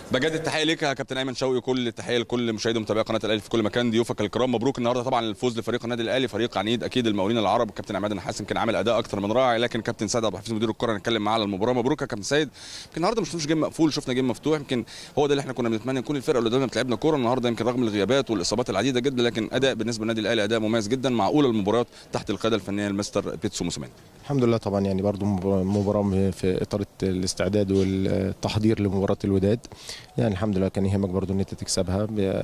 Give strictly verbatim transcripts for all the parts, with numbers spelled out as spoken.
بجد التحيه ليك يا كابتن ايمن شوقي، كل التحيه لكل مشاهدي ومتابعي قناه الاهلي في كل مكان، ضيوفك الكرام. مبروك النهارده طبعا الفوز لفريق النادي الاهلي، فريق عنيد اكيد المقاولين العرب. الكابتن عماد النحاس يمكن عامل اداء اكتر من رائع، لكن كابتن سيد عبد الحفيظ مدير الكره نتكلم معاه على المباراه. مبروك يا كابتن سيد. يمكن النهارده مش جيم مقفول، شفنا جيم مفتوح. يمكن هو ده اللي احنا كنا بنتمنى، يكون الفرقه اللي قدامنا بتلعبنا كوره النهارده، يمكن رغم الغيابات والاصابات العديده جدا، لكن اداء بالنسبه للنادي الاهلي اداء مميز جدا مع اولى المباريات تحت القياده الفنيه لمستر بيتسو موسيماني. الحمد لله طبعا، يعني برضو مباراه في اطار الاستعداد والتحضير لمباراه الوداد. يعني الحمد لله كان يهمك برضو ان انت تكسبها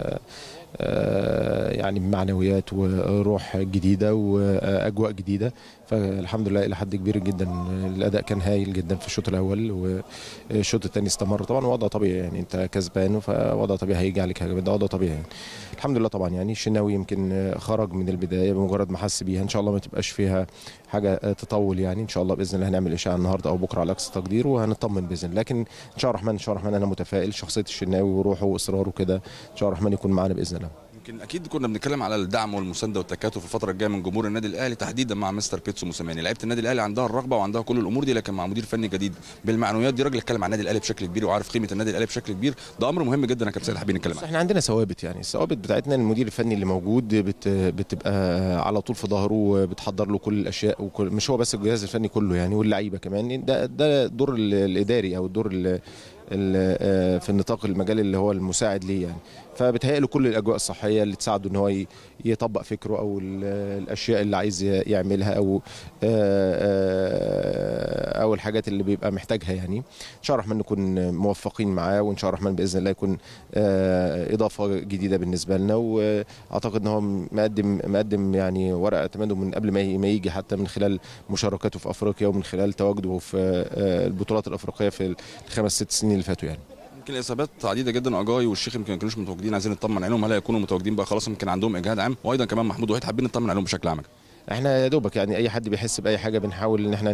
يعني بمعنويات وروح جديده واجواء جديده. فالحمد لله الى حد كبير جدا الاداء كان هايل جدا في الشوط الاول، والشوط الثاني استمر. طبعا وضع طبيعي، يعني انت كسبان فوضع طبيعي هيجي عليك هجمه، ده وضع طبيعي يعني. الحمد لله طبعا، يعني الشناوي يمكن خرج من البدايه بمجرد ما حس بيها، ان شاء الله ما تبقاش فيها حاجه تطول. يعني ان شاء الله باذن الله هنعمل اشاعه النهارده او بكره على اقصى تقدير وهنطمن باذن الله. لكن ان شاء الله الرحمن ان شاء الله الرحمن انا متفائل، شخصيه الشناوي وروحه واصراره كده ان شاء الله الرحمن يكون معانا باذن الله. يمكن اكيد كنا بنتكلم على الدعم والمسانده والتكاتف في الفتره الجايه من جمهور النادي الاهلي تحديدا مع مستر بيتسو موسيماني. لعيبه النادي الاهلي عندها الرغبه وعندها كل الامور دي، لكن مع مدير فني جديد بالمعنويات دي، راجل اتكلم عن النادي الاهلي بشكل كبير وعارف قيمه النادي الاهلي بشكل كبير. ده امر مهم جدا يا كابتن سيد، حابين نتكلم عنه. احنا عندنا ثوابت، يعني الثوابت بتاعتنا المدير الفني اللي موجود بت بتبقى على طول في ظهره وبتحضر له كل الاشياء، وكل مش هو بس الجهاز الفني كله يعني، واللعيبه كمان. ده ده الدور الاداري او الدور في النطاق المجال اللي هو المساعد ليه يعني. فبتهيأ له كل الاجواء الصحيه اللي تساعده ان هو يطبق فكره او الاشياء اللي عايز يعملها او او الحاجات اللي بيبقى محتاجها. يعني ان شاء الله الرحمن نكون موفقين معاه، وان شاء الله الرحمن باذن الله يكون اضافه جديده بالنسبه لنا. واعتقد ان هو مقدم مقدم يعني ورقه اعتماده من قبل ما يجي، حتى من خلال مشاركاته في افريقيا ومن خلال تواجده في البطولات الافريقيه في الخمس ست سنين اللي فاتوا يعني. يمكن الاصابات عديده جدا، اجاي والشيخ يمكن ما كانوش متواجدين، عايزين نطمن عليهم، هل هيكونوا متواجدين بقى خلاص؟ يمكن عندهم اجهاد عام، وايضا كمان محمود وحيد، حابين نطمن عليهم بشكل عام. احنا يا دوبك يعني اي حد بيحس باي حاجه بنحاول ان احنا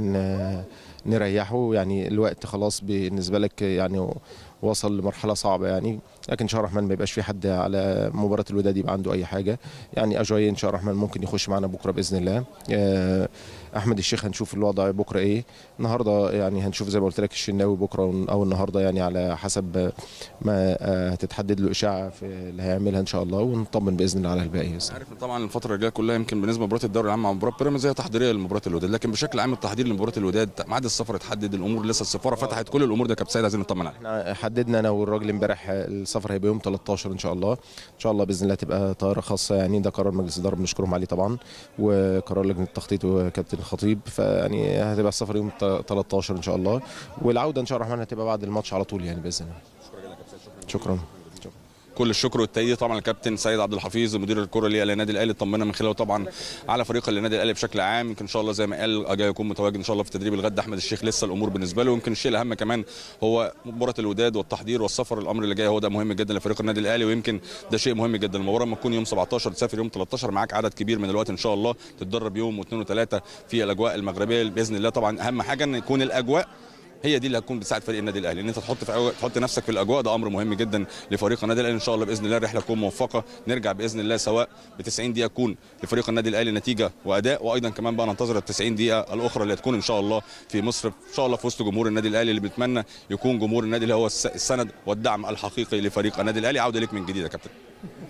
نريحه. يعني الوقت خلاص بالنسبه لك يعني وصل لمرحله صعبه يعني، لكن ان شاء الله الرحمن ما يبقاش في حد على مباراه الوداد يبقى عنده اي حاجه. يعني اجاي ان شاء الله الرحمن ممكن يخش معنا بكره باذن الله. احمد الشيخ هنشوف الوضع بكره ايه. النهارده يعني هنشوف زي ما قلت لك الشناوي بكره او النهارده، يعني على حسب ما هتتحدد له اشاعه في اللي هيعملها ان شاء الله، ونطمن باذن الله على الباقي. عارف طبعا الفتره الجايه كلها يمكن بالنسبه لمباراه الدوري العام مع مباراه بيراميدز هي تحضيريه لمباراه الوداد، لكن بشكل عام التحضير لمباراه الوداد ميعاد السفر اتحدد، الامور لسه السفاره فتحت، كل الامور ده كابتن سيد عايزين نطمن عليها. احنا حددنا انا والراجل امبارح السفر هيبقى يوم تلتاشر ان شاء الله. ان شاء الله باذن الله تبقى طياره خاصه، يعني ده قرار مجلس الاداره بنشكرهم عليه طبعا، وقرار لجنه التخطيط وكابتن الخطيب. فيعني هتبقى السفر يوم تلتاشر ان شاء الله، والعوده ان شاء الله الرحمن هتبقى بعد الماتش على طول يعني باذن الله. شكرا. كل الشكر والتأييد طبعا الكابتن سيد عبد الحفيظ مدير الكره للنادي الاهلي، طمنا من خلاله طبعا على فريق النادي الاهلي بشكل عام. يمكن ان شاء الله زي ما قال اجاي يكون متواجد ان شاء الله في تدريب الغد. احمد الشيخ لسه الامور بالنسبه له، يمكن الشيء الاهم كمان هو مباراه الوداد والتحضير والسفر، الامر اللي جاي هو ده مهم جدا لفريق النادي الاهلي، ويمكن ده شيء مهم جدا. المباراه لما تكون يوم سبعتاشر تسافر يوم تلتاشر، معاك عدد كبير من الوقت ان شاء الله تتدرب يوم واثنين وثلاثه في الاجواء المغربيه باذن الله. طبعا اهم حاجه ان يكون الاجواء هي دي اللي هتكون بتساعد فريق النادي الاهلي، ان انت تحط في أو... تحط نفسك في الاجواء، ده امر مهم جدا لفريق النادي الاهلي. ان شاء الله باذن الله الرحله تكون موفقه، نرجع باذن الله سواء ب تسعين دقيقه تكون لفريق النادي الاهلي نتيجه واداء، وايضا كمان بقى ننتظر ال تسعين دقيقه الاخرى اللي هتكون ان شاء الله في مصر، ان شاء الله في وسط جمهور النادي الاهلي اللي بنتمنى يكون جمهور النادي اللي هو السند والدعم الحقيقي لفريق النادي الاهلي. عوده ليك من جديد يا كابتن.